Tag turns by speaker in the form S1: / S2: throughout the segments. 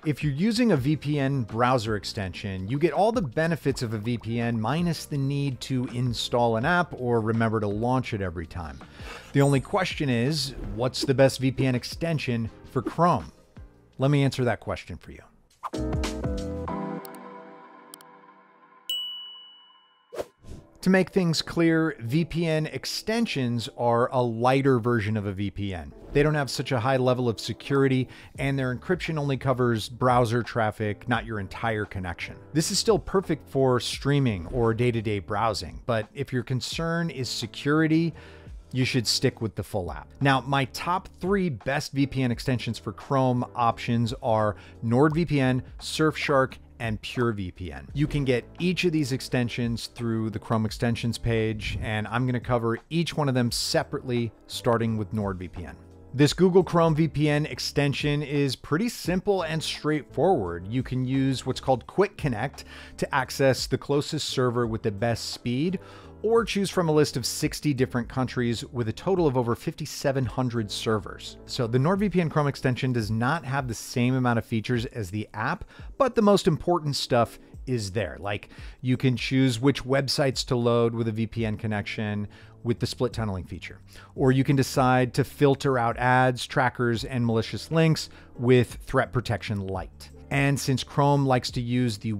S1: If you're using a VPN browser extension, you get all the benefits of a VPN minus the need to install an app or remember to launch it every time. The only question is, what's the best VPN extension for Chrome? Let me answer that question for you. To make things clear, VPN extensions are a lighter version of a VPN. They don't have such a high level of security, and their encryption only covers browser traffic, not your entire connection. This is still perfect for streaming or day-to-day browsing, but if your concern is security, you should stick with the full app. Now, my top 3 best VPN extensions for Chrome options are NordVPN, Surfshark, and PureVPN. You can get each of these extensions through the Chrome extensions page, and I'm going to cover each one of them separately, starting with NordVPN. This Google Chrome VPN extension is pretty simple and straightforward. You can use what's called Quick Connect to access the closest server with the best speed, or choose from a list of 60 different countries with a total of over 5,700 servers. So the NordVPN Chrome extension does not have the same amount of features as the app, but the most important stuff is there. Like, you can choose which websites to load with a VPN connection with the split tunneling feature, or you can decide to filter out ads, trackers, and malicious links with Threat Protection Lite. And since Chrome likes to use the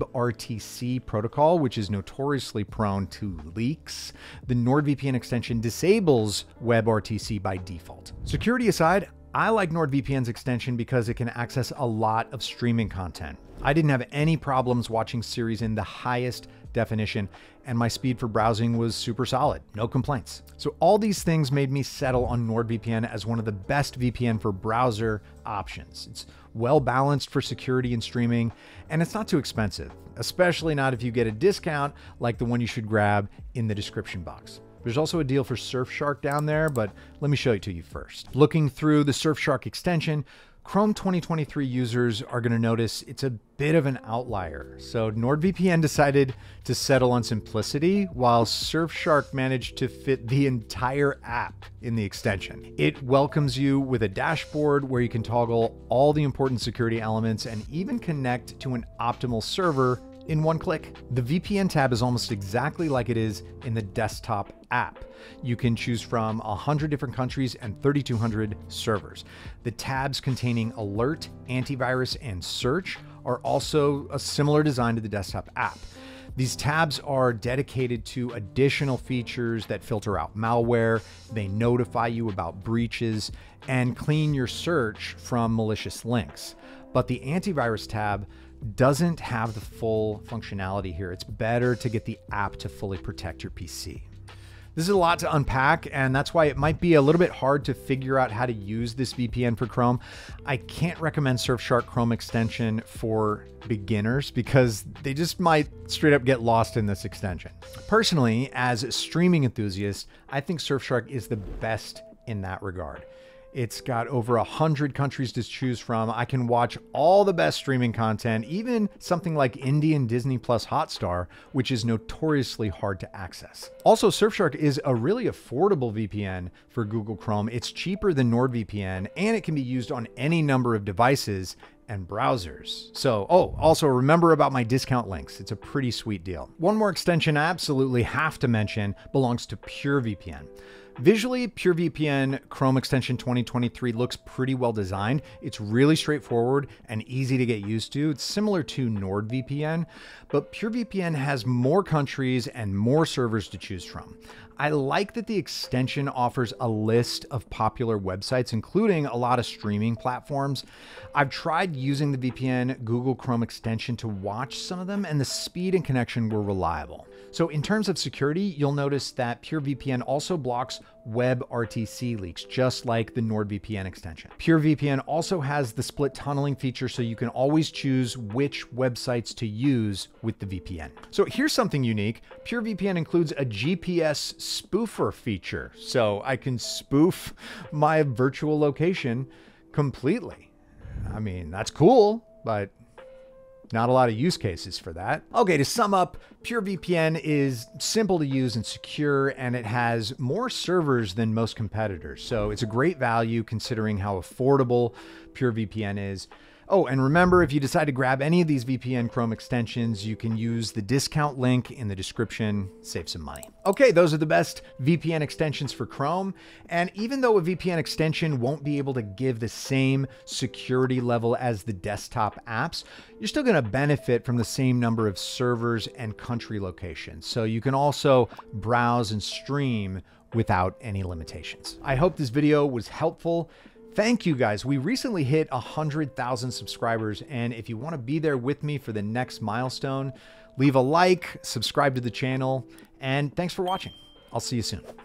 S1: WebRTC protocol, which is notoriously prone to leaks, the NordVPN extension disables WebRTC by default. Security aside, I like NordVPN's extension because it can access a lot of streaming content. I didn't have any problems watching series in the highest definition, and my speed for browsing was super solid, no complaints. So all these things made me settle on NordVPN as one of the best VPN for browser options. It's well balanced for security and streaming, and it's not too expensive, especially not if you get a discount like the one you should grab in the description box. There's also a deal for Surfshark down there, but let me show it to you first. Looking through the Surfshark extension, Chrome 2023 users are going to notice it's a bit of an outlier. So NordVPN decided to settle on simplicity, while Surfshark managed to fit the entire app in the extension. It welcomes you with a dashboard where you can toggle all the important security elements and even connect to an optimal server in one click. The VPN tab is almost exactly like it is in the desktop app. You can choose from 100 different countries and 3,200 servers. The tabs containing alert, antivirus, and search are also a similar design to the desktop app. These tabs are dedicated to additional features that filter out malware, they notify you about breaches, and clean your search from malicious links. But the antivirus tab doesn't have the full functionality here. It's better to get the app to fully protect your PC. This is a lot to unpack, and that's why it might be a little bit hard to figure out how to use this VPN for Chrome. I can't recommend Surfshark Chrome extension for beginners because they just might straight up get lost in this extension. Personally, as a streaming enthusiast, I think Surfshark is the best in that regard. It's got over 100 countries to choose from. I can watch all the best streaming content, even something like Indian Disney Plus Hotstar, which is notoriously hard to access. Also, Surfshark is a really affordable VPN for Google Chrome. It's cheaper than NordVPN, and it can be used on any number of devices and browsers. So, also remember about my discount links. It's a pretty sweet deal. One more extension I absolutely have to mention belongs to PureVPN. Visually, PureVPN Chrome extension 2023 looks pretty well designed. It's really straightforward and easy to get used to. It's similar to NordVPN, but PureVPN has more countries and more servers to choose from. I like that the extension offers a list of popular websites, including a lot of streaming platforms. I've tried using the VPN Google Chrome extension to watch some of them, and the speed and connection were reliable. So in terms of security, you'll notice that PureVPN also blocks WebRTC leaks, just like the NordVPN extension. PureVPN also has the split tunneling feature, so you can always choose which websites to use with the VPN. So here's something unique. PureVPN includes a GPS spoofer feature, so I can spoof my virtual location completely. I mean, that's cool, but not a lot of use cases for that. Okay, to sum up, PureVPN is simple to use and secure, and it has more servers than most competitors. So it's a great value considering how affordable PureVPN is. Oh, and remember, if you decide to grab any of these VPN Chrome extensions, you can use the discount link in the description, save some money. Okay, those are the best VPN extensions for Chrome. And even though a VPN extension won't be able to give the same security level as the desktop apps, you're still going to benefit from the same number of servers and country locations. So you can also browse and stream without any limitations. I hope this video was helpful. Thank you guys. We recently hit 100,000 subscribers, and if you want to be there with me for the next milestone, leave a like, subscribe to the channel, and thanks for watching. I'll see you soon.